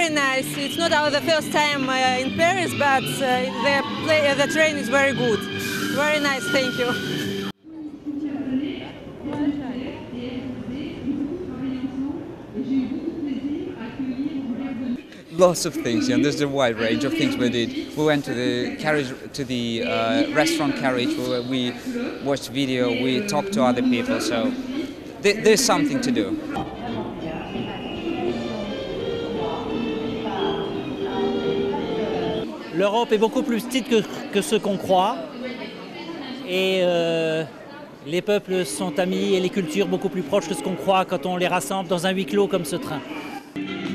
very nice. It's not our the first time in Paris, but the train is very good. Very nice, thank you. Lots of things, you know, there's a wide range of things we did. We went to the carriage, to the restaurant carriage, where we watched video, we talked to other people, so there's something to do. L'Europe est beaucoup plus petite que ce qu'on croit et les peuples sont amis et les cultures beaucoup plus proches que ce qu'on croit quand on les rassemble dans un huis clos comme ce train.